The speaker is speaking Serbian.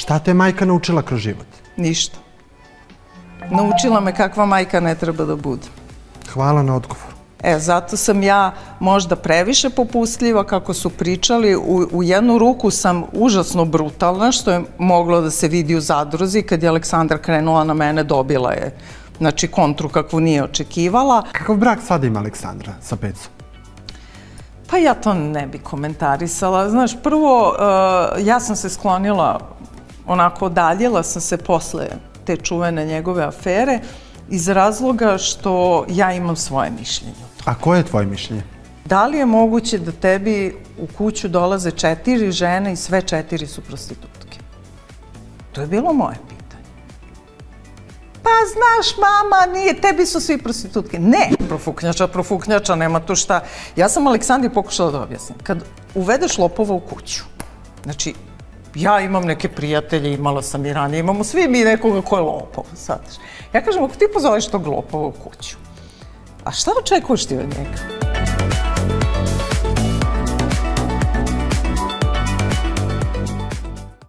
Šta te majka naučila kroz život? Ništa. Naučila me kakva majka ne treba da bude. Hvala na odgovoru. Zato sam ja možda previše popustljiva, kako su pričali. U jednu ruku sam užasno brutalna, što je moglo da se vidi u zadruzi. Kad je Aleksandra krenula na mene, dobila je, znači, kontru kakvu nije očekivala. Kakav brak sada ima Aleksandra sa Pecom? Pa ja to ne bi komentarisala. Znaš, prvo, ja sam se sklonila, onako odaljila sam se posle te čuvene njegove afere, iz razloga što ja imam svoje mišljenje. A koje je tvoje mišljenje? Da li je moguće da tebi u kuću dolaze 4 žene i sve 4 su prostitutke? To je bilo moje pitanje. Pa znaš, mama, nije, tebi su svi prostitutke. Ne, profuknjača, nema tu šta. Ja sam Aleksandri pokušala da objasnim. Kad uvedeš lopova u kuću, znači, ja imam neke prijatelje, imala sam i ranije, imamo svi mi nekoga ko je lopov, sad. Ja kažem, ako ti pozoveš tog lopova u kuću, a šta očekuješ ti od njega?